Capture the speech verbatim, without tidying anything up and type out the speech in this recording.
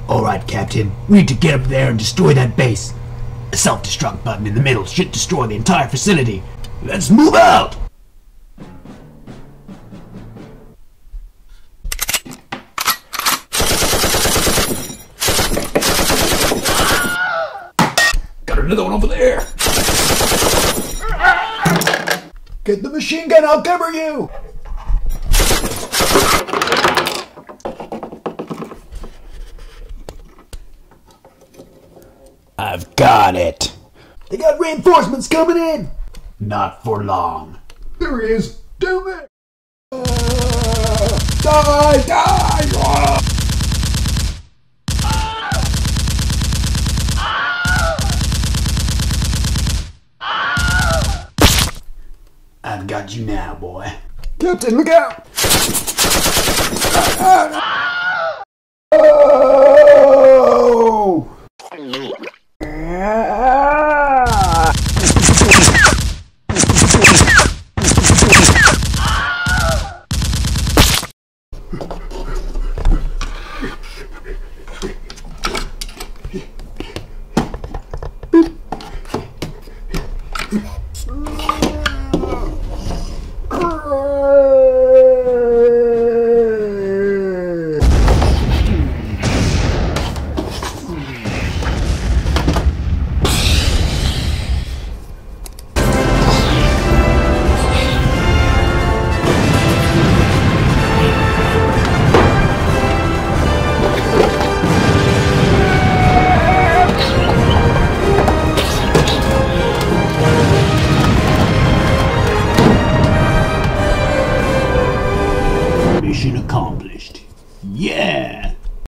Alright, Captain. We need to get up there and destroy that base. A self-destruct button in the middle should destroy the entire facility. Let's move out! Got another one over there! Get the machine gun, I'll cover you! I've got it. They got reinforcements coming in. Not for long. There he is. Down there. Uh, die, die. Uh. I've got you now, boy. Captain, look out. Uh, uh, uh.